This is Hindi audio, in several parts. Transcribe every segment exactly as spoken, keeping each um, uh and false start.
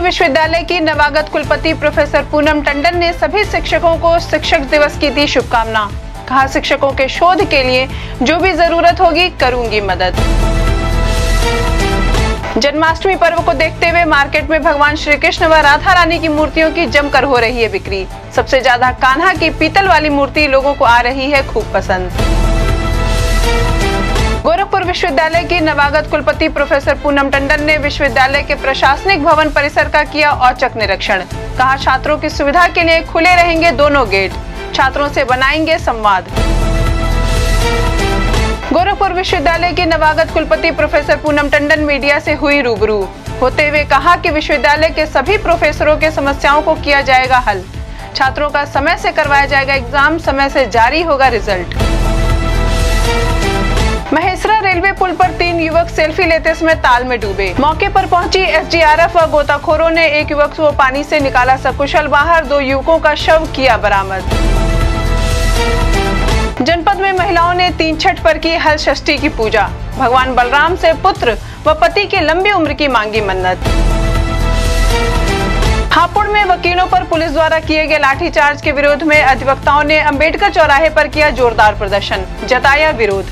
विश्वविद्यालय की नवागत कुलपति प्रोफेसर पूनम टंडन ने सभी शिक्षकों को शिक्षक दिवस की दी शुभकामना। कहा, शिक्षकों के शोध के लिए जो भी जरूरत होगी करूंगी मदद। जन्माष्टमी पर्व को देखते हुए मार्केट में भगवान श्री कृष्ण व राधा रानी की मूर्तियों की जमकर हो रही है बिक्री। सबसे ज्यादा कान्हा की पीतल वाली मूर्ति लोगों को आ रही है खूब पसंद। गोरखपुर विश्वविद्यालय की नवागत कुलपति प्रोफेसर पूनम टंडन ने विश्वविद्यालय के प्रशासनिक भवन परिसर का किया औचक निरीक्षण। कहा, छात्रों की सुविधा के लिए खुले रहेंगे दोनों गेट, छात्रों से बनाएंगे संवाद। गोरखपुर विश्वविद्यालय की नवागत कुलपति प्रोफेसर पूनम टंडन मीडिया से हुई रूबरू होते हुए कहा कि विश्वविद्यालय के सभी प्रोफेसरों के समस्याओं को किया जाएगा हल, छात्रों का समय से करवाया जाएगा एग्जाम, समय से जारी होगा रिजल्ट। महेसरा रेलवे पुल पर तीन युवक सेल्फी लेते समय ताल में डूबे। मौके पर पहुंची एस डी आर एफ व गोताखोरों ने एक युवक को पानी से निकाला सकुशल बाहर, दो युवकों का शव किया बरामद। जनपद में महिलाओं ने तीन छठ पर की हल षष्ठी की पूजा। भगवान बलराम से पुत्र व पति की लंबी उम्र की मांगी मन्नत। हापुड़ में वकीलों पर पुलिस द्वारा किए गए लाठीचार्ज के विरोध में अधिवक्ताओं ने अंबेडकर चौराहे पर किया जोरदार प्रदर्शन, जताया विरोध।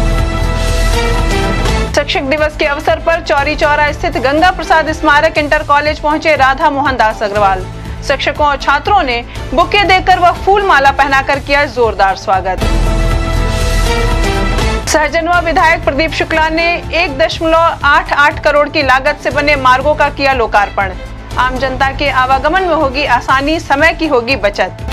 शिक्षक दिवस के अवसर पर चौरी चौरा स्थित गंगा प्रसाद स्मारक इंटर कॉलेज पहुंचे राधा मोहन दास अग्रवाल। शिक्षकों और छात्रों ने बुके देकर व फूल माला पहनाकर किया जोरदार स्वागत। सहजनवा विधायक प्रदीप शुक्ला ने एक दशमलव आठ आठ करोड़ की लागत से बने मार्गों का किया लोकार्पण। आम जनता के आवागमन में होगी आसानी, समय की होगी बचत।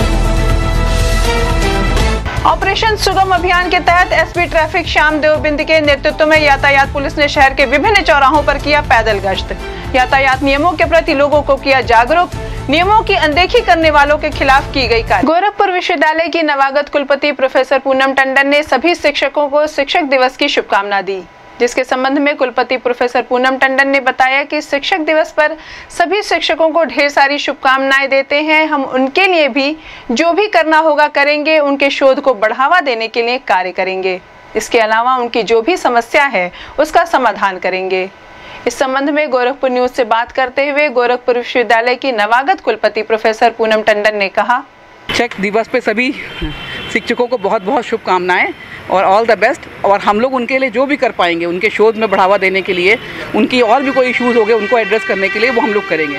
ऑपरेशन सुगम अभियान के तहत S P traffic Shyam Devbind के नेतृत्व में यातायात पुलिस ने शहर के विभिन्न चौराहों पर किया पैदल गश्त। यातायात नियमों के प्रति लोगों को किया जागरूक, नियमों की अनदेखी करने वालों के खिलाफ की गई कार्रवाई। गोरखपुर विश्वविद्यालय की नवागत कुलपति प्रोफेसर पूनम टंडन ने सभी शिक्षकों को शिक्षक दिवस की शुभकामना दी, जिसके संबंध में कुलपति प्रोफेसर पूनम टंडन ने बताया कि शिक्षक दिवस पर सभी शिक्षकों को ढेर सारी शुभकामनाएं देते हैं। हम उनके लिए भी जो भी करना होगा करेंगे, उनके शोध को बढ़ावा देने के लिए कार्य करेंगे। इसके अलावा उनकी जो भी समस्या है उसका समाधान करेंगे। इस संबंध में गोरखपुर न्यूज से बात करते हुए गोरखपुर विश्वविद्यालय की नवागत कुलपति प्रोफेसर पूनम टंडन ने कहा, शिक्षक दिवस पे सभी शिक्षकों को बहुत बहुत शुभकामनाएं और ऑल द बेस्ट। और हम लोग उनके लिए जो भी कर पाएंगे, उनके शोध में बढ़ावा देने के लिए, उनकी और भी कोई इश्यूज हो गए उनको एड्रेस करने के लिए वो हम लोग करेंगे।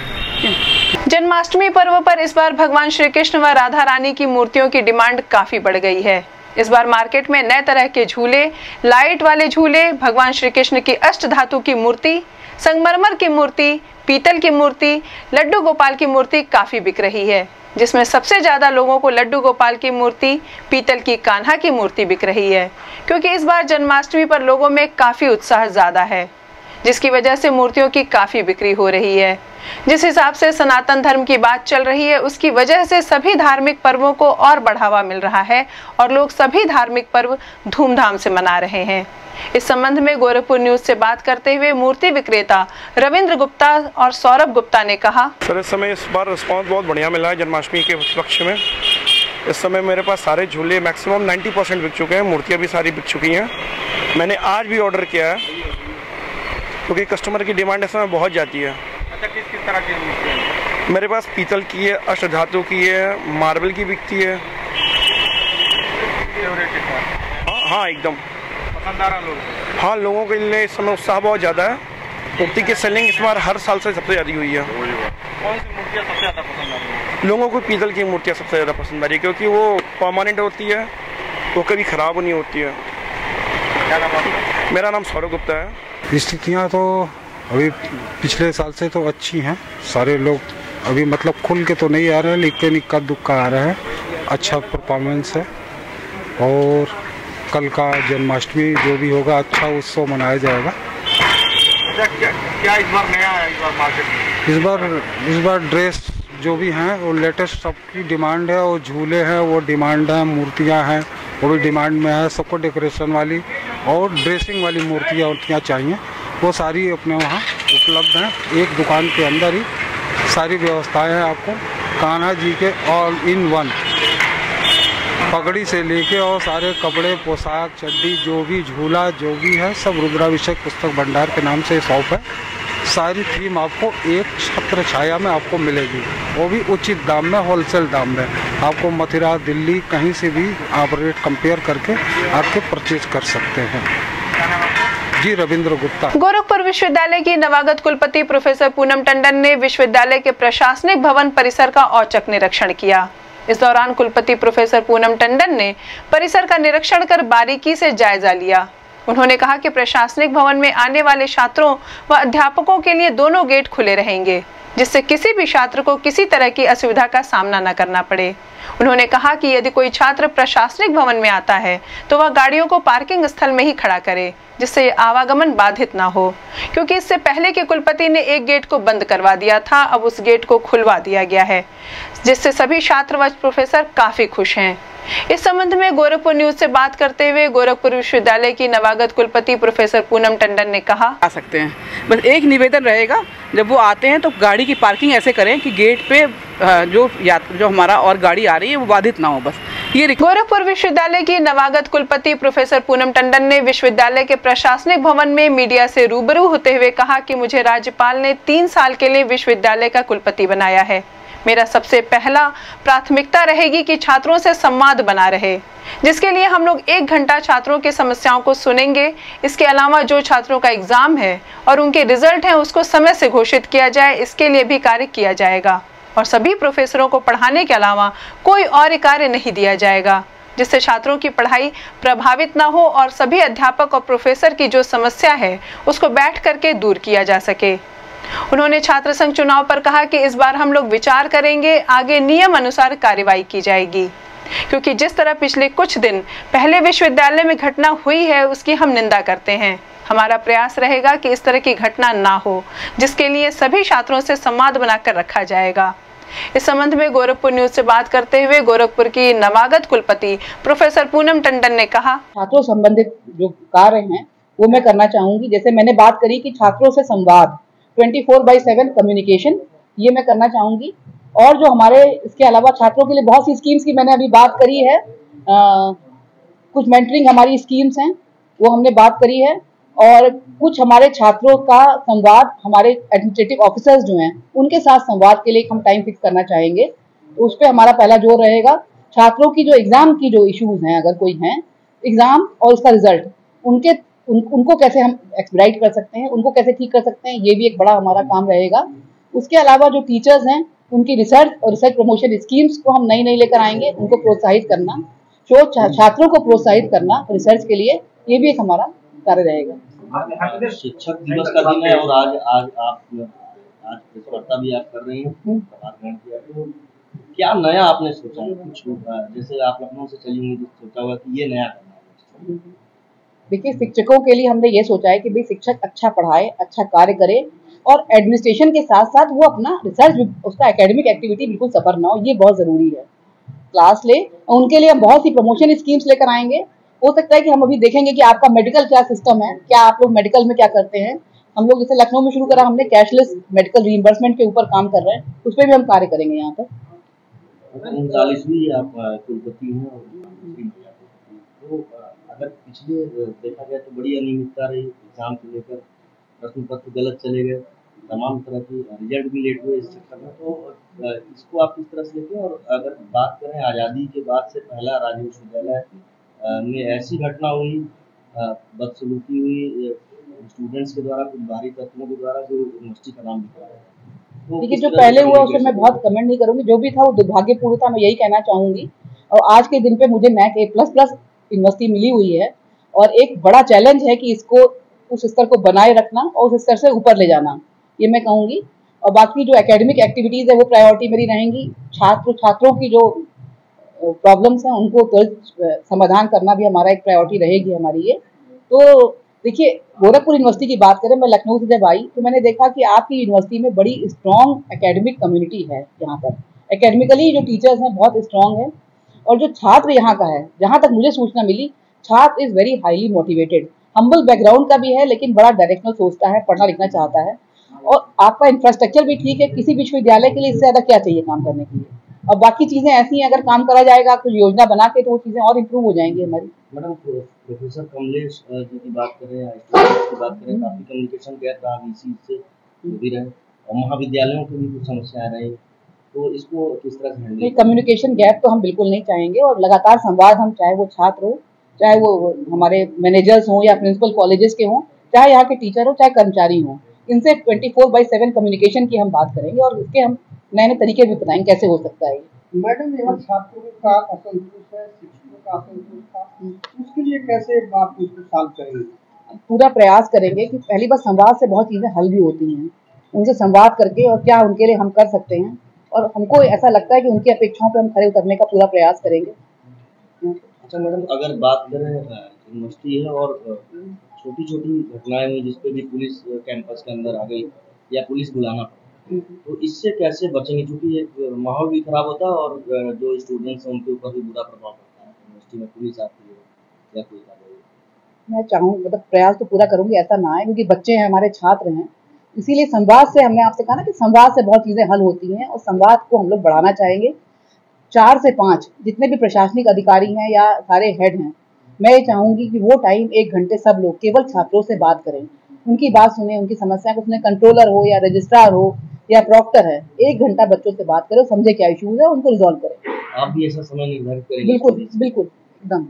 जन्माष्टमी पर्व पर इस बार भगवान श्री कृष्ण व राधा रानी की मूर्तियों की डिमांड काफी बढ़ गई है। इस बार मार्केट में नए तरह के झूले, लाइट वाले झूले, भगवान श्री कृष्ण की अष्ट धातु की मूर्ति, संगमरमर की मूर्ति, पीतल की मूर्ति, लड्डू गोपाल की मूर्ति काफी बिक रही है, जिसमें सबसे ज्यादा लोगों को लड्डू गोपाल की मूर्ति, पीतल की कान्हा की मूर्ति बिक रही है, क्योंकि इस बार जन्माष्टमी पर लोगों में काफी उत्साह ज्यादा है, जिसकी वजह से मूर्तियों की काफी बिक्री हो रही है। जिस हिसाब से सनातन धर्म की बात चल रही है, उसकी वजह से सभी धार्मिक पर्वों को और बढ़ावा मिल रहा है और लोग सभी धार्मिक पर्व धूमधाम से मना रहे हैं। इस संबंध में गोरखपुर न्यूज से बात करते हुए मूर्ति विक्रेता रविंद्र गुप्ता और सौरभ गुप्ता ने कहा, सर इस समय इस बार रिस्पांस बहुत बढ़िया मिला है जन्माष्टमी के उपलक्ष्य में। इस समय मेरे पास सारे झूले मैक्सिमम नब्बे परसेंट बिक चुके हैं, मूर्तियाँ भी सारी बिक चुकी हैं। मैंने आज भी ऑर्डर किया है क्योंकि कस्टमर की डिमांड इस समय बहुत जाती है। अच्छा, किस किस तरह की मूर्तियाँ हैं? मेरे पास पीतल की है, अष्ट धातु की है, मार्बल की बिकती है। हाँ हाँ एकदम पसंद आ रहा लोग। हाँ, लोगों के लिए इस समय उत्साह बहुत ज़्यादा है। मूर्ति की सेलिंग इस बार हर साल से सबसे ज़्यादा हुई है। कौन सी मूर्तियाँ सबसे ज़्यादा पसंद आ रही हैं? लोगों को पीतल की मूर्तियाँ सबसे ज़्यादा पसंद आ रही है क्योंकि वो परमानेंट होती है, वो कभी ख़राब नहीं होती है। क्या नाम आपका? मेरा नाम सौरभ गुप्ता है। स्थितियाँ तो अभी पिछले साल से तो अच्छी हैं। सारे लोग अभी मतलब खुल के तो नहीं आ रहे हैं, लेकिन इक्का दुक्का आ रहे हैं। अच्छा परफॉर्मेंस है और कल का जन्माष्टमी जो भी होगा अच्छा उत्सव मनाया जाएगा। अच्छा, क्या, क्या इस बार नया है इस बार मार्केट में? इस बार इस बार ड्रेस जो भी हैं वो लेटेस्ट सबकी डिमांड है, और झूले हैं वो डिमांड है, मूर्तियां हैं वो भी डिमांड में है। सबको डेकोरेशन वाली और ड्रेसिंग वाली मूर्तियाँ उर्तियाँ चाहिए, वो सारी अपने वहाँ उपलब्ध हैं। एक दुकान के अंदर ही सारी व्यवस्थाएं हैं आपको। कान्हा जी के ऑल इन वन पगड़ी से लेके और सारे कपड़े, पोशाक, चड्डी, जो भी झूला जो भी है सब रुद्राभिषेक पुस्तक भंडार के नाम से शॉप है। सारी थीम आपको एक छत्र छाया में आपको मिलेगी, वो भी उचित दाम में, होलसेल दाम में। आपको मथुरा, दिल्ली कहीं से भी आप रेट कंपेयर करके आपके परचेज कर सकते हैं। जी, रविंद्र गुप्ता। गोरखपुर विश्वविद्यालय की नवागत कुलपति प्रोफेसर पूनम टंडन ने विश्वविद्यालय के प्रशासनिक भवन परिसर का औचक निरीक्षण किया। इस दौरान कुलपति प्रोफेसर पूनम टंडन ने परिसर का निरीक्षण कर बारीकी से जायजा लिया। उन्होंने कहा कि प्रशासनिक भवन में आने वाले छात्रों व अध्यापकों के लिए दोनों गेट खुले रहेंगे, जिससे किसी भी छात्र को किसी तरह की असुविधा का सामना न करना पड़े। उन्होंने कहा कि यदि कोई छात्र प्रशासनिक भवन में आता है तो वह गाड़ियों को पार्किंग स्थल में ही खड़ा करे, जिससे आवागमन बाधित ना हो, क्योंकि इससे पहले के कुलपति ने एक गेट को बंद करवा दिया था, अब उस गेट को खुलवा दिया गया है, जिससे सभी छात्र व प्रोफेसर काफी खुश हैं। इस संबंध में गोरखपुर न्यूज से बात करते हुए गोरखपुर विश्वविद्यालय की नवागत कुलपति प्रोफेसर पूनम टंडन ने कहा, आ सकते हैं, बस एक निवेदन रहेगा, जब वो आते हैं तो गाड़ी की पार्किंग ऐसे करें कि गेट पे जो यात्री जो हमारा और गाड़ी आ रही है वो बाधित ना हो। बस ये गोरखपुर विश्वविद्यालय की नवागत कुलपति प्रोफेसर पूनम टंडन ने विश्वविद्यालय के प्रशासनिक भवन में मीडिया से रूबरू होते हुए कहा कि मुझे राज्यपाल ने तीन साल के लिए विश्वविद्यालय का कुलपति बनाया है। मेरा सबसे पहला प्राथमिकता रहेगी कि छात्रों से संवाद बना रहे, जिसके लिए हम लोग एक घंटा छात्रों की समस्याओं को सुनेंगे। इसके अलावा जो छात्रों का एग्जाम है और उनके रिजल्ट है उसको समय से घोषित किया जाए, इसके लिए भी कार्य किया जाएगा। और सभी प्रोफेसरों को पढ़ाने के अलावा कोई और कार्य नहीं दिया जाएगा, जिससे छात्रों की पढ़ाई प्रभावित ना हो और सभी अध्यापक और प्रोफेसर की जो समस्या है उसको बैठ करके दूर किया जा सके। उन्होंने छात्र संघ चुनाव पर कहा कि इस बार हम लोग विचार करेंगे, आगे नियम अनुसार कार्रवाई की जाएगी, क्योंकि जिस तरह पिछले कुछ दिन पहले विश्वविद्यालय में घटना हुई है उसकी हम निंदा करते हैं। हमारा प्रयास रहेगा कि इस तरह की घटना ना हो, जिसके लिए सभी छात्रों से संवाद बनाकर रखा जाएगा। इस संबंध में गोरखपुर न्यूज से बात करते हुए गोरखपुर की नवागत कुलपति प्रोफेसर पूनम टंडन ने कहा, छात्रों संबंधित जो कार्य हैं वो मैं करना चाहूंगी। जैसे मैंने बात करी कि छात्रों से संवाद twenty four by seven communication, ये मैं करना चाहूंगी। और जो हमारे इसके अलावा छात्रों के लिए बहुत सी स्कीम्स की मैंने अभी बात करी है, आ, कुछ मेंटरिंग हमारी स्कीम्स हैं वो हमने बात करी है, और कुछ हमारे छात्रों का संवाद हमारे एडमिनिस्ट्रेटिव ऑफिसर्स जो हैं उनके साथ संवाद के लिए हम टाइम फिक्स करना चाहेंगे। तो उस पर हमारा पहला जोर रहेगा। छात्रों की जो एग्जाम की जो इश्यूज हैं, अगर कोई हैं, एग्जाम और उसका रिजल्ट, उनके उन, उनको कैसे हम एक्सपेडाइट कर सकते हैं, उनको कैसे ठीक कर सकते हैं, ये भी एक बड़ा हमारा काम रहेगा। उसके अलावा जो टीचर्स हैं उनकी रिसर्च और रिसर्च प्रमोशन स्कीम्स को हम नई नई लेकर आएंगे, उनको प्रोत्साहित करना, जो छात्रों को प्रोत्साहित करना रिसर्च के लिए, ये भी एक हमारा कार्य रहेगा। शिक्षक दिवस का दिन है और आज आज आप आज प्रेस वार्ता भी आप कर रही हैं, तो क्या नया आपने सोचा है? कुछ जैसे आप लखनऊ से चली हुई तो सोचा होगा कि ये नया करना है। देखिए, शिक्षकों के लिए हमने ये सोचा है कि भाई शिक्षक अच्छा पढ़ाए, अच्छा कार्य करे, और एडमिनिस्ट्रेशन के साथ साथ वो अपना रिसर्च, उसका एकेडमिक एक्टिविटी बिल्कुल सफर ना हो, ये बहुत जरूरी है। क्लास ले, उनके लिए हम बहुत सी प्रमोशन स्कीम्स लेकर आएंगे। हो सकता है कि हम अभी देखेंगे कि आपका मेडिकल क्या सिस्टम है, क्या आप लोग मेडिकल में क्या करते हैं। हम लोग जैसे लखनऊ में शुरू करा हमने कैशलेस मेडिकल रीइंबर्समेंट के ऊपर काम कर रहे हैं, उस पर भी हम कार्य करेंगे यहाँ पर। उनतालीसवीं आप कुलपति हैं, तो अगर पिछले देखा जाए तो बड़ी अनियमितता रही एग्जाम को लेकर, प्रश्न पत्र गलत चले गए, तमाम तरह की रिजल्ट भी लेट हुए इस चक्कर में, तो इसको आप किस तरह से लेते हैं? और अगर बात करें आज़ादी के बाद से पहला राज्य विश्वविद्यालय में ऐसी घटना हुई, बदसलूकी हुई स्टूडेंट्स के द्वारा, कुछ बाहरी तत्वों के द्वारा, जो यूनिवर्सिटी का नाम दिखा है, तो देखिए जो पहले हुआ उसे मैं बहुत कमेंट नहीं करूंगी, जो भी था वो दुर्भाग्यपूर्ण था, मैं यही कहना चाहूंगी। और आज के दिन पे मुझे NAAC A plus plus university मिली हुई है, और एक बड़ा चैलेंज है कि इसको उस स्तर को बनाए रखना और उस स्तर से ऊपर ले जाना, ये मैं कहूँगी। और बाकी जो एकेडमिक एक्टिविटीज़ है वो प्रायोरिटी मेरी रहेंगी। छात्र छात्रों की जो प्रॉब्लम्स हैं उनको तुरंत समाधान करना भी हमारा एक प्रायोरिटी रहेगी हमारी ये। तो देखिए, गोरखपुर यूनिवर्सिटी की बात करें, मैं लखनऊ से जब आई तो मैंने देखा कि आपकी यूनिवर्सिटी में बड़ी स्ट्रॉन्ग एकेडमिक कम्युनिटी है। यहाँ पर एकेडमिकली जो टीचर्स हैं बहुत स्ट्रॉन्ग है, और जो छात्र यहाँ का है, जहाँ तक मुझे सूचना मिली, छात्र is very highly motivated, humble background का भी है, लेकिन बड़ा डायरेक्शनल सोचता है, पढ़ना लिखना चाहता है। और आपका इंफ्रास्ट्रक्चर भी ठीक है, किसी विश्वविद्यालय के लिए इससे ज़्यादा क्या चाहिए काम करने के लिए। और बाकी चीज़ें ऐसी हैं, अगर काम करा जाएगा, कुछ योजना बना के, तो वो चीज़ें और इम्प्रूव हो जाएंगी हमारी। मैडम, प्रोफेसर कमलेश जी की बात करें, की बात करें, काफ़ी कम्युनिकेशन गैप रहा वीसी से जो भी रहे, और महाविद्यालयों की भी कुछ समस्या आ रही है, तो इसको किस तरह से हैंडल? कम्युनिकेशन गैप तो हम बिल्कुल नहीं चाहेंगे और लगातार संवाद हम, चाहे वो छात्र हो, चाहे वो हमारे मैनेजर्स हों या प्रिंसिपल कॉलेजेस के हों, चाहे यहाँ के टीचर हो, चाहे कर्मचारी हों, इनसे twenty four by seven communication की हम बात करेंगे और इसके हम नए नए तरीके भी बताएंगे कैसे हो सकता है। मैडम, यहाँ छात्रों का असंतोष है, शिक्षकों का असंतोष था, उसके लिए कैसे आप उसको सॉल्व करेंगे? पूरा प्रयास करेंगे कि पहली बार संवाद से बहुत चीज़ें हल भी होती हैं, उनसे संवाद करके और क्या उनके लिए हम कर सकते हैं, और हमको ऐसा लगता है कि उनकी अपेक्षाओं पे हम खरे उतरने का पूरा प्रयास करेंगे। अच्छा मैडम, अगर बात करें यूनिवर्सिटी है और छोटी छोटी घटनाएं हुई जिसपे भी पुलिस कैंपस के अंदर आ गई या पुलिस बुलाना पड़ा, तो इससे कैसे बचेंगे? क्योंकि एक माहौल भी खराब होता है और जो स्टूडेंट्स हैं उनके ऊपर भी बुरा प्रभाव पड़ता है। यूनिवर्सिटी में पुलिस आती है या कोई आ गई, मैं चाहूँ मतलब प्रयास तो पूरा करूँगी ऐसा ना है, क्योंकि बच्चे हैं, हमारे छात्र हैं, इसीलिए संवाद से, हमने आपसे कहा ना कि संवाद से बहुत चीज़ें हल होती हैं और संवाद को हम लोग बढ़ाना चाहेंगे। चार से पाँच जितने भी प्रशासनिक अधिकारी हैं या सारे हेड हैं, मैं ये चाहूँगी कि वो टाइम एक घंटे सब लोग केवल छात्रों से बात करें, उनकी बात सुने, उनकी समस्या को सुने, कंट्रोलर हो या रजिस्ट्रार हो या प्रॉक्टर है, एक घंटा बच्चों से बात करें, समझे क्या इशूज़ है, उनको रिजॉल्व करें। आप भी ऐसा समय निर्धारित करेंगे? बिल्कुल बिल्कुल एकदम।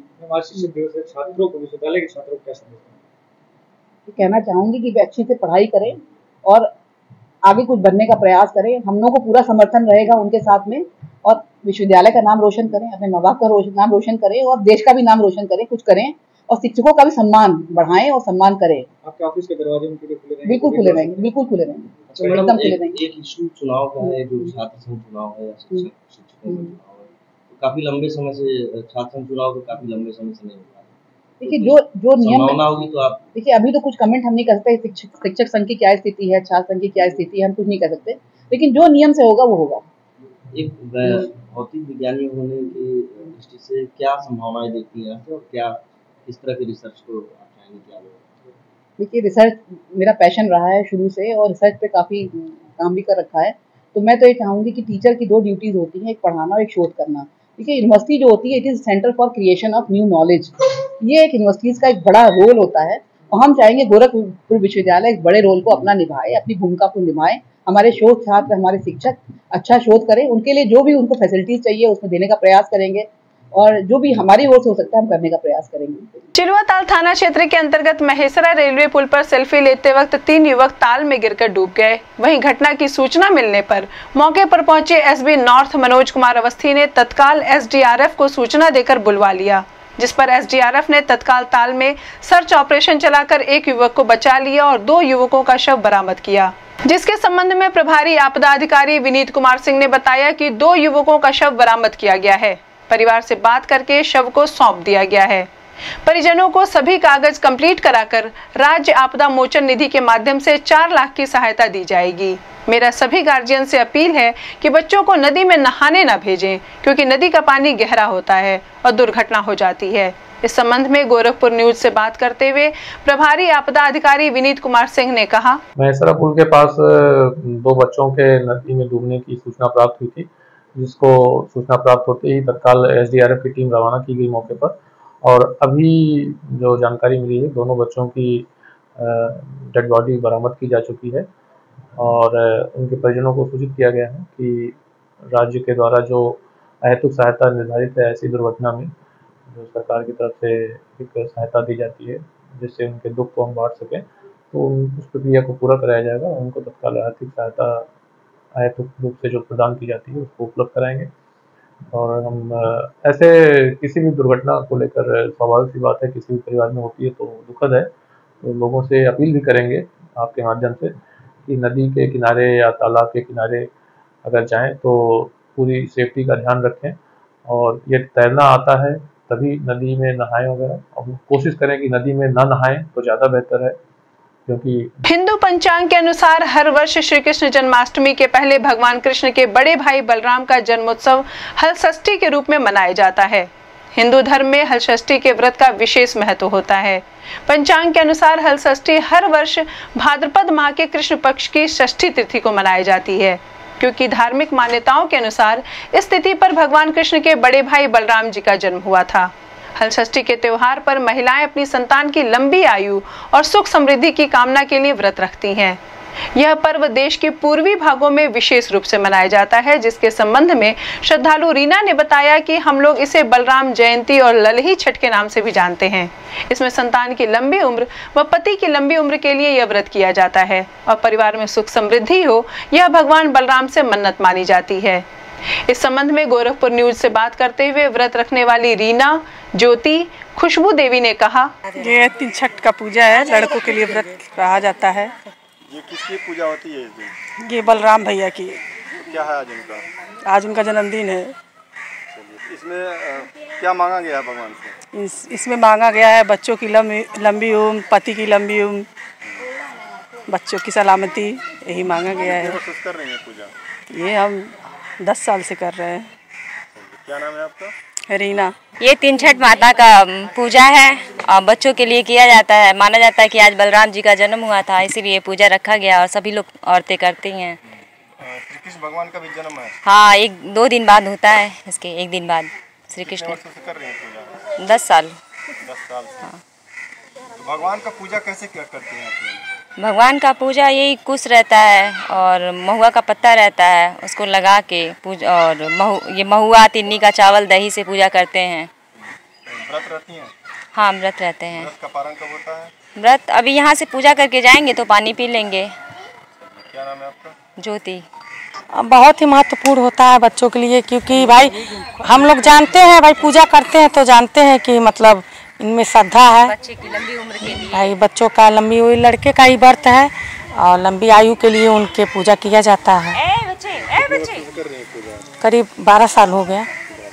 छात्रों को, विश्वविद्यालय के छात्रों को क्या समझते हैं? कहना चाहूँगी कि वे अच्छी से पढ़ाई करें और आगे कुछ बनने का प्रयास करें, हम लोगों को पूरा समर्थन रहेगा उनके साथ में, और विश्वविद्यालय का नाम रोशन करें, अपने माँ बाप का रोशन नाम रोशन करें और देश का भी नाम रोशन करें, कुछ करें, और शिक्षकों का भी सम्मान बढ़ाएं और सम्मान करें। आपके ऑफिस के दरवाजे उनके लिए खुले रहेंगे? बिल्कुल खुले रहेंगे, बिल्कुल खुले रहेंगे, अच्छा एकदम मैडम, खुले एक, रहेंगे। एक इशू चुनाव का है, जो छात्र संघ चुनाव है या शिक्षक शिक्षकों का चुनाव है, तो काफी लंबे समय से छात्र संघ चुनाव तो काफी लंबे समय से नहीं हो रहा है। देखिए जो जो नियम होगी तो आप देखिए, अभी तो कुछ कमेंट हम नहीं कर सकते शिक्षक शिक्षक संघ की क्या स्थिति है, छात्र संघ की क्या स्थिति है, हम कुछ नहीं कर सकते, लेकिन जो नियम से होगा वो होगा। एक भौतिक विज्ञानी होने की दृष्टि से क्या संभावनाएं देखती हैं और क्या किस तरह के रिसर्च को आप चाहेंगे क्या? देखिए, रिसर्च मेरा पैशन रहा है शुरू से और रिसर्च पे काफ़ी काम भी कर रखा है, तो मैं तो ये चाहूँगी कि टीचर की दो ड्यूटीज़ होती हैं, एक पढ़ाना और एक शोध करना। देखिए, यूनिवर्सिटी जो होती है, it is centre for creation of new knowledge, ये एक यूनिवर्सिटीज़ का एक बड़ा रोल होता है और हम चाहेंगे गोरखपुर विश्वविद्यालय एक बड़े रोल को अपना निभाए, अपनी भूमिका को निभाए, हमारे शोध छात्र, हमारे शिक्षक अच्छा शोध करें, उनके लिए जो भी उनको फैसिलिटीज़ चाहिए उसमें देने का प्रयास करेंगे और जो भी हमारी ओर से हो सकता है हम करने का प्रयास करेंगे। चिलुआताल थाना क्षेत्र के अंतर्गत महेसरा रेलवे पुल पर सेल्फी लेते वक्त तीन युवक ताल में गिरकर डूब गए। वहीं घटना की सूचना मिलने पर मौके पर पहुंचे एसबी नॉर्थ मनोज कुमार अवस्थी ने तत्काल एसडीआरएफ को सूचना देकर बुलवा लिया, जिस पर एसडीआरएफ ने तत्काल ताल में सर्च ऑपरेशन चलाकर एक युवक को बचा लिया और दो युवकों का शव बरामद किया, जिसके संबंध में प्रभारी आपदा अधिकारी विनीत कुमार सिंह ने बताया कि दो युवकों का शव बरामद किया गया है। परिवार से बात करके शव को सौंप दिया गया है। परिजनों को सभी कागज कंप्लीट कराकर राज्य आपदा मोचन निधि के माध्यम से चार लाख की सहायता दी जाएगी। मेरा सभी गार्जियन से अपील है कि बच्चों को नदी में नहाने न भेजें, क्योंकि नदी का पानी गहरा होता है और दुर्घटना हो जाती है। इस संबंध में गोरखपुर न्यूज से बात करते हुए प्रभारी आपदा अधिकारी विनीत कुमार सिंह ने कहा, महेसरा पुल के पास दो बच्चों के नदी में डूबने की सूचना प्राप्त हुई थी, जिसको सूचना प्राप्त होते ही तत्काल एसडीआरएफ की टीम रवाना की गई मौके पर और अभी जो जानकारी मिली है दोनों बच्चों की डेड बॉडी बरामद की जा चुकी है और उनके परिजनों को सूचित किया गया है कि राज्य के द्वारा जो अहेतुक सहायता निर्धारित है ऐसी दुर्घटना में जो सरकार की तरफ से एक सहायता दी जाती है जिससे उनके दुख को हम बांट सकें, तो उस प्रक्रिया को पूरा कराया जाएगा। उनको तत्काल आर्थिक सहायता अहेतुक रूप से जो प्रदान की जाती है उसको उपलब्ध कराएंगे और हम ऐसे किसी भी दुर्घटना को लेकर स्वाभाविक सी बात है किसी भी परिवार में होती है तो दुखद है, तो लोगों से अपील भी करेंगे आपके माध्यम से कि नदी के किनारे या तालाब के किनारे अगर जाएं तो पूरी सेफ्टी का ध्यान रखें और ये तैरना आता है तभी नदी में नहाएं वगैरह, और कोशिश करें कि नदी में ना नहाएं तो ज़्यादा बेहतर है, क्योंकि हिंदू पंचांग के अनुसार हर वर्ष श्री कृष्ण जन्माष्टमी के पहले भगवान कृष्ण के बड़े भाई बलराम का जन्मोत्सव हलषष्ठी के रूप में मनाया जाता है। हिंदू धर्म में हलषष्ठी के व्रत का विशेष महत्व होता है। पंचांग के अनुसार हलषष्ठी हर वर्ष भाद्रपद माह के कृष्ण पक्ष की षष्ठी तिथि को मनाई जाती है, क्योंकि धार्मिक मान्यताओं के अनुसार इस तिथि पर भगवान कृष्ण के बड़े भाई बलराम जी का जन्म हुआ था। हलषष्ठी के त्योहार पर महिलाएं अपनी संतान की लंबी आयु और सुख समृद्धि की कामना के लिए व्रत रखती हैं। यह पर्व देश के पूर्वी भागों में विशेष रूप से मनाया जाता है, जिसके संबंध में श्रद्धालु रीना ने बताया कि हम लोग इसे बलराम जयंती और ललही छठ के नाम से भी जानते हैं। इसमें संतान की लंबी उम्र व पति की लंबी उम्र के लिए यह व्रत किया जाता है और परिवार में सुख समृद्धि हो, यह भगवान बलराम से मन्नत मानी जाती है। इस संबंध में गोरखपुर न्यूज से बात करते हुए व्रत रखने वाली रीना, ज्योति, खुशबू देवी ने कहा, ये तीन छठ का पूजा है, लड़कों के लिए व्रत रहा जाता है। ये किसकी पूजा होती है इस दिन? ये बलराम भैया की। तो क्या है आज उनका? आज उनका जन्मदिन है। चलिए, इसमें आ, क्या मांगा गया है भगवान से? इस इसमें मांगा गया है बच्चों की लंबी लंबी उम्र, पति की लंबी उम्र, बच्चों की सलामती, यही मांगा गया है। कर रही है पूजा? ये हम दस साल से कर रहे हैं। क्या नाम है आपका? रीना। ये तीन छठ माता का पूजा है और बच्चों के लिए किया जाता है। माना जाता है कि आज बलराम जी का जन्म हुआ था, इसीलिए पूजा रखा गया और सभी लोग औरतें करती हैं। श्री कृष्ण भगवान का भी जन्म है? हाँ, एक दो दिन बाद होता है, इसके एक दिन बाद श्री कृष्ण। कर रहे हैं पूजा? दस साल। दस साल से। हाँ। तो भगवान का पूजा कैसे क्या करते हैं आप लोग? भगवान का पूजा यही कुश रहता है और महुआ का पत्ता रहता है, उसको लगा के पूजा, और महु ये महुआ, तिन्नी का चावल, दही से पूजा करते हैं। व्रत रहती हैं? हाँ, व्रत रहते हैं। व्रत का पारण कब होता है? व्रत अभी यहाँ से पूजा करके जाएंगे तो पानी पी लेंगे। क्या नाम है आपका? ज्योति। बहुत ही महत्वपूर्ण होता है बच्चों के लिए, क्योंकि भाई हम लोग जानते हैं, भाई पूजा करते हैं तो जानते हैं कि मतलब इनमें श्रद्धा है। बच्चे की लंबी उम्र के लिए भाई बच्चों का लंबी हुई, लड़के का ही व्रत है और लंबी आयु के लिए उनके पूजा किया जाता है। ए बच्चे, ए बच्चे। करीब बारह साल हो गया।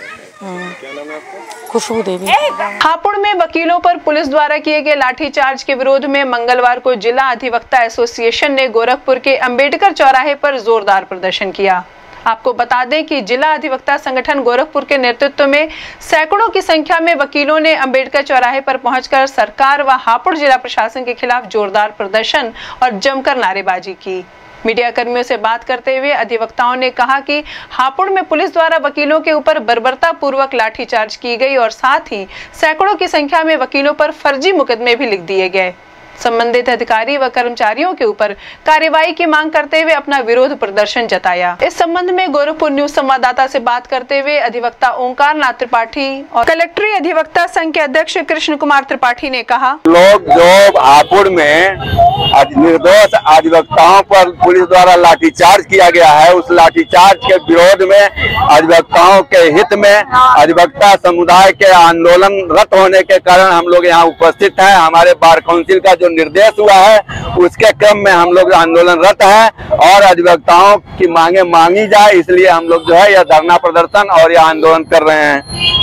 क्या नाम है आपका? खुशबू देवी। हापुड़ में वकीलों पर पुलिस द्वारा किए गए लाठीचार्ज के विरोध में मंगलवार को जिला अधिवक्ता एसोसिएशन ने गोरखपुर के अंबेडकर चौराहे पर जोरदार प्रदर्शन किया। आपको बता दें कि जिला अधिवक्ता संगठन गोरखपुर के नेतृत्व में सैकड़ों की संख्या में वकीलों ने अंबेडकर चौराहे पर पहुंचकर सरकार व हापुड़ जिला प्रशासन के खिलाफ जोरदार प्रदर्शन और जमकर नारेबाजी की। मीडिया कर्मियों से बात करते हुए अधिवक्ताओं ने कहा कि हापुड़ में पुलिस द्वारा वकीलों के ऊपर बर्बरता पूर्वक लाठीचार्ज की गई और साथ ही सैकड़ों की संख्या में वकीलों पर फर्जी मुकदमे भी लिख दिए गए। संबंधित अधिकारी व कर्मचारियों के ऊपर कार्रवाई की मांग करते हुए अपना विरोध प्रदर्शन जताया। इस संबंध में गोरखपुर न्यूज संवाददाता से बात करते हुए अधिवक्ता ओंकार नाथ त्रिपाठी और कलेक्ट्री अधिवक्ता संघ के अध्यक्ष कृष्ण कुमार त्रिपाठी ने कहा, लोग जो हापुड़ में निर्दोष अधिवक्ताओं पर पुलिस द्वारा लाठीचार्ज किया गया है, उस लाठीचार्ज के विरोध में अधिवक्ताओं के हित में अधिवक्ता समुदाय के आंदोलनरत होने के कारण हम लोग यहाँ उपस्थित हैं। हमारे बार काउंसिल का जो निर्देश हुआ है उसके क्रम में हम लोग आंदोलनरत हैं और अधिवक्ताओं की मांगे मांगी जाए, इसलिए हम लोग जो है यह धरना प्रदर्शन और यह आंदोलन कर रहे हैं।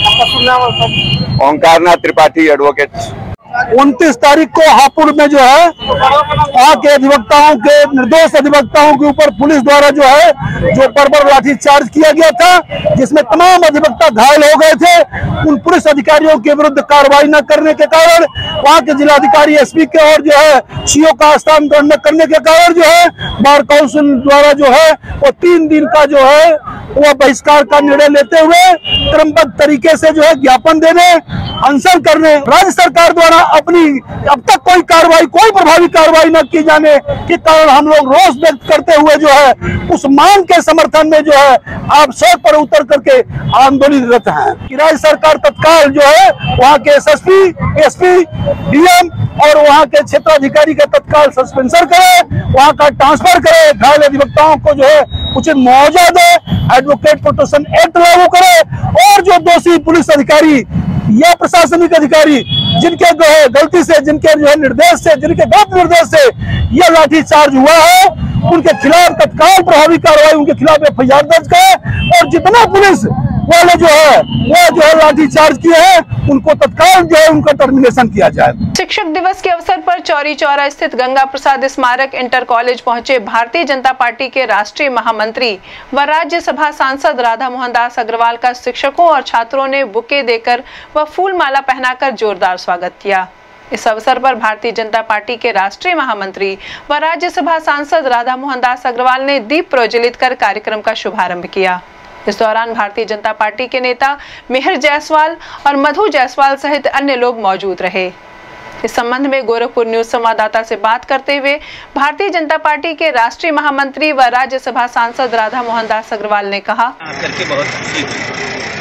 ओंकार नाथ त्रिपाठी, एडवोकेट। उनतीस तारीख को हापुड़ में जो है वहाँ के अधिवक्ताओं के निर्दोष अधिवक्ताओं के ऊपर पुलिस द्वारा जो है जो बर्बर लाठीचार्ज किया गया था, जिसमें तमाम अधिवक्ता घायल हो गए थे। उन पुलिस अधिकारियों के विरुद्ध कार्रवाई न करने के कारण वहाँ के जिलाधिकारी एसपी के और जो है सीओ का हस्तांतरण न करने के कारण जो है बार काउंसिल द्वारा जो है वो तीन दिन का जो है वह बहिष्कार का निर्णय लेते हुए क्रमबद्ध तरीके से जो है ज्ञापन देने, अनशन करने, राज्य सरकार द्वारा अपनी अब तक कोई कार्रवाई, कोई प्रभावी कार्रवाई न की जाने के कारण हम लोग रोष व्यक्त करते हुए जो है उस मांग के समर्थन में जो है आप सड़क पर उतर करके आंदोलनरत हैं कि राज्य सरकार तत्काल जो है वहाँ के एसएसपी, एसपी, डीएम और वहाँ के क्षेत्राधिकारी का तत्काल सस्पेंशन करे, वहाँ का ट्रांसफर करे, घायल अधिवक्ताओं को जो है उचित मुआवजा दे, एडवोकेट प्रोटेक्शन एक्ट लागू करे और जो दोषी पुलिस अधिकारी या प्रशासनिक अधिकारी जिनके जो है गलती से, जिनके जो है निर्देश से, जिनके गलत निर्देश से यह लाठीचार्ज हुआ है, उनके खिलाफ तत्काल प्रभावी कार्रवाई, उनके खिलाफ एफ आई आर दर्ज करे और जितना पुलिस वाले जो है वो जो है लाठीचार्ज किए हैं उनको तत्काल जो है उनका टर्मिनेशन किया जाए। शिक्षक दिवस के अवसर पर चौरी चौरा स्थित गंगा प्रसाद स्मारक इंटर कॉलेज पहुंचे भारतीय जनता पार्टी के राष्ट्रीय महामंत्री व राज्यसभा सांसद राधा मोहन दास अग्रवाल का शिक्षकों और छात्रों ने बुके देकर व फूल माला पहनाकर जोरदार स्वागत किया। इस अवसर पर भारतीय जनता पार्टी के राष्ट्रीय महामंत्री व राज्यसभा सांसद राधा मोहन दास अग्रवाल ने दीप प्रज्वलित कर कार्यक्रम का शुभारंभ किया। इस दौरान भारतीय जनता पार्टी के नेता मिहिर जायसवाल और मधु जायसवाल सहित अन्य लोग मौजूद रहे। इस संबंध में गोरखपुर न्यूज संवाददाता से बात करते हुए भारतीय जनता पार्टी के राष्ट्रीय महामंत्री व राज्यसभा सांसद राधा मोहन दास अग्रवाल ने कहा, करके बहुत खुशी हुई।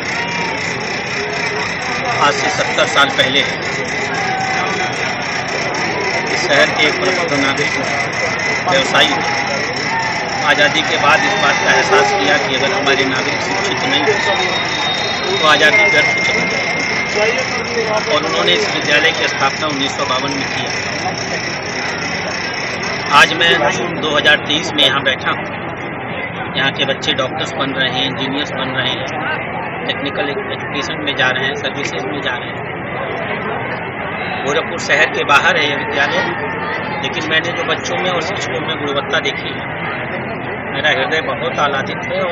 आज से सत्तर साल पहले इस शहर के एक प्रबुद्ध नागरिक व्यवसायी आज़ादी के बाद इस बात का एहसास किया कि अगर हमारे नागरिक शिक्षित नहीं हो तो आज़ादी व्यर्थ चली जाएगी, और उन्होंने इस विद्यालय की स्थापना उन्नीस सौ बावन में किया। आज मैं दो हज़ार तेईस में यहाँ बैठा हूँ। यहाँ के बच्चे डॉक्टर्स बन रहे हैं, इंजीनियर्स बन रहे हैं, टेक्निकल एजुकेशन में जा रहे हैं, सर्विसेज में जा रहे हैं। गोरखपुर शहर के बाहर है यह विद्यालय, लेकिन मैंने जो बच्चों में और शिक्षकों में गुणवत्ता देखी है, मेरा हृदय बहुत आह्लादित है।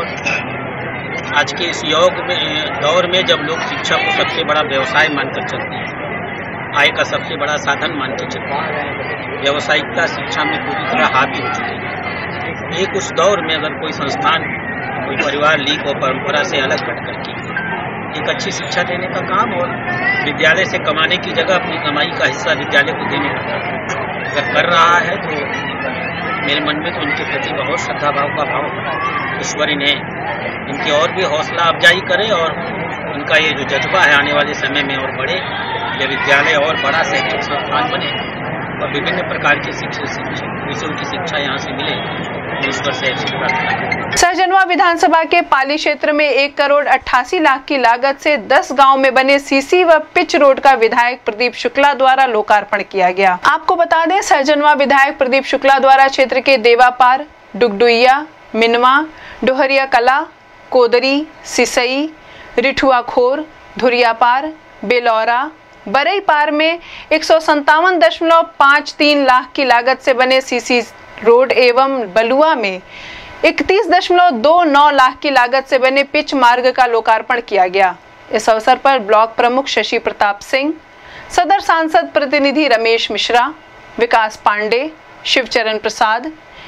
और आज के इस योग में दौर में जब लोग शिक्षा को सबसे बड़ा व्यवसाय मानकर चलते हैं, आय का सबसे बड़ा साधन मान के चलते हैं, व्यावसायिकता शिक्षा में पूरी तरह हावी हो चुकी है। एक उस दौर में अगर कोई संस्थान, कोई परिवार लीक और परंपरा से अलग हट करके एक अच्छी शिक्षा देने का काम और विद्यालय से कमाने की जगह अपनी कमाई का हिस्सा विद्यालय को देने का अगर कर रहा है तो मेरे मन में तो उनके प्रति बहुत श्रद्धा भाव का भाव। ईश्वर इन्हें इनकी और भी हौसला अफजाई करे और उनका ये जो जज्बा है आने वाले समय में और बढ़े, यह विद्यालय और बड़ा शैक्षिक संस्थान बने और विभिन्न प्रकार की शिक्षा विषयों की शिक्षा यहाँ से मिले। ईश्वर से ऐसी प्रार्थना करें। सहजनवा विधानसभा के पाली क्षेत्र में एक करोड़ अट्ठासी लाख की लागत से दस गांव में बने सीसी व पिच रोड का विधायक प्रदीप शुक्ला द्वारा लोकार्पण किया गया। आपको बता दें, सहजनवा विधायक प्रदीप शुक्ला द्वारा क्षेत्र के देवापार, डुगडुइया, मिनवा, डोहरिया कला, कोदरी, सिसई, रिठुआ खोर, धुरियापार, बेलौरा, बरई पार में एक सौ संतावन दशमलव पाँच तीन लाख की लागत से बने सीसी रोड एवं बलुआ में इकतीस दशमलव दो नौ लाख की लागत से बने पिच मार्ग का लोकार्पण किया गया। इस अवसर पर ब्लॉक प्रमुख शशि प्रताप सिंह, सदर सांसद प्रतिनिधि रमेश मिश्रा, विकास पांडे, शिवचरण प्रसाद,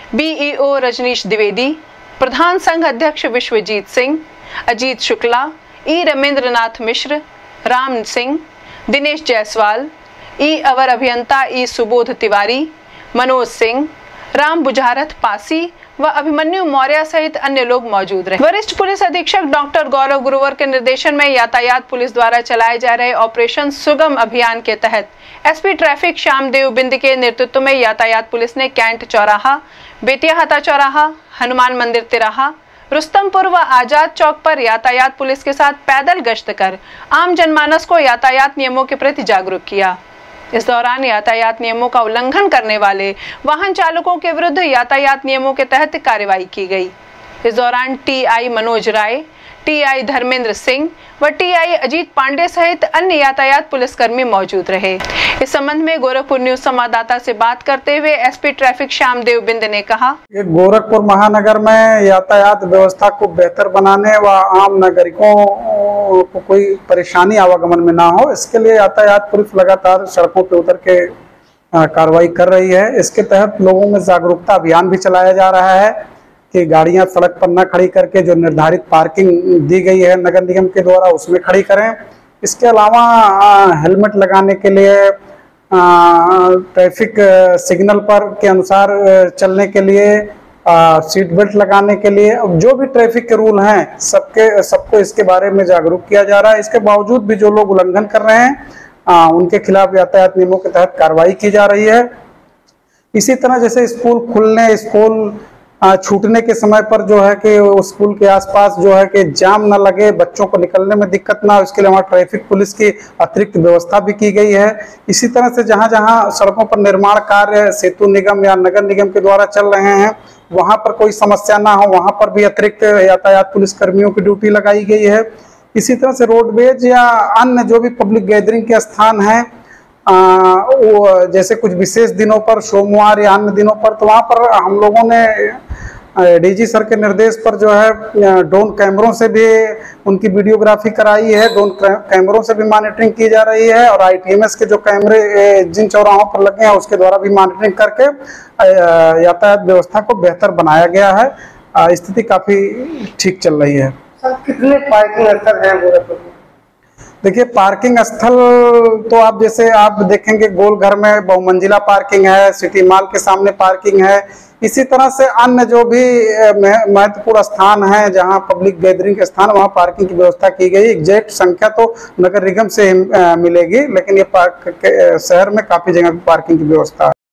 बीईओ रजनीश द्विवेदी, प्रधान संघ अध्यक्ष विश्वजीत सिंह, अजीत शुक्ला, ई रमेंद्रनाथ मिश्र, राम सिंह, दिनेश जायसवाल, ई अवर अभियंता ई सुबोध तिवारी, मनोज सिंह, राम बुझारत पासी व अभिमन्यु मौर्य सहित अन्य लोग मौजूद रहे। वरिष्ठ पुलिस अधीक्षक डॉक्टर गौरव गुरुवर के निर्देशन में यातायात पुलिस द्वारा चलाए जा रहे ऑपरेशन सुगम अभियान के तहत एसपी ट्रैफिक श्यामदेव बिंद के नेतृत्व में यातायात पुलिस ने कैंट चौराहा, बेतियाहाता चौराहा, हनुमान मंदिर तिराहा, रुस्तमपुर व आजाद चौक पर यातायात पुलिस के साथ पैदल गश्त कर आम जनमानस को यातायात नियमों के प्रति जागरूक किया। इस दौरान यातायात नियमों का उल्लंघन करने वाले वाहन चालकों के विरुद्ध यातायात नियमों के तहत कार्रवाई की गई। इस दौरान टीआई मनोज राय, टीआई धर्मेंद्र सिंह व टीआई अजीत पांडे सहित अन्य यातायात पुलिसकर्मी मौजूद रहे। इस संबंध में गोरखपुर न्यूज संवाददाता से बात करते हुए एसपी ट्रैफिक श्यामदेव बिंद ने कहा, गोरखपुर महानगर में यातायात व्यवस्था को बेहतर बनाने व आम नागरिकों को कोई परेशानी आवागमन में ना हो, इसके लिए यातायात पुलिस लगातार सड़कों पर उतर के कार्रवाई कर रही है। इसके तहत लोगों में जागरूकता अभियान भी चलाया जा रहा है कि गाड़ियां सड़क पर न खड़ी करके जो निर्धारित पार्किंग दी गई है नगर निगम के द्वारा उसमें खड़ी करें। इसके अलावा हेलमेट लगाने के लिए ट्रैफिक सिग्नल पर के अनुसार चलने के लिए, सीट बेल्ट लगाने के लिए, जो भी ट्रैफिक के रूल हैं सबके सबको इसके बारे में जागरूक किया जा रहा है। इसके बावजूद भी जो लोग उल्लंघन कर रहे हैं आ, उनके खिलाफ यातायात नियमों के तहत कार्रवाई की जा रही है। इसी तरह जैसे स्कूल खुलने, स्कूल छूटने के समय पर जो है कि स्कूल के आसपास जो है कि जाम न लगे, बच्चों को निकलने में दिक्कत ना हो, इसके लिए वहाँ ट्रैफिक पुलिस की अतिरिक्त व्यवस्था भी की गई है। इसी तरह से जहाँ जहाँ सड़कों पर निर्माण कार्य सेतु निगम या नगर निगम के द्वारा चल रहे हैं वहाँ पर कोई समस्या ना हो, वहाँ पर भी अतिरिक्त यातायात पुलिस कर्मियों की ड्यूटी लगाई गई है। इसी तरह से रोडवेज या अन्य जो भी पब्लिक गैदरिंग के स्थान हैं, आ, वो जैसे कुछ विशेष दिनों पर, सोमवार या अन्य दिनों पर, तो वहाँ पर हम लोगों ने डीजी सर के निर्देश पर जो है ड्रोन कैमरों से भी उनकी वीडियोग्राफी कराई है, ड्रोन कैमरों से भी मॉनिटरिंग की जा रही है और आईटीएमएस के जो कैमरे जिन चौराहों पर लगे हैं उसके द्वारा भी मॉनिटरिंग करके यातायात व्यवस्था को बेहतर बनाया गया है। स्थिति काफी ठीक चल रही है। कितने पार्किंग स्थल हैं गोरखपुर में? देखिए पार्किंग स्थल तो आप जैसे आप देखेंगे गोलघर में बहुमंजिला पार्किंग है, सिटी मॉल के सामने पार्किंग है, इसी तरह से अन्य जो भी महत्वपूर्ण स्थान है जहां पब्लिक गैदरिंग के स्थान वहां पार्किंग की व्यवस्था की गई। एग्जैक्ट संख्या तो नगर निगम से मिलेगी, लेकिन ये पार्क शहर में काफी जगह पार्किंग की व्यवस्था है।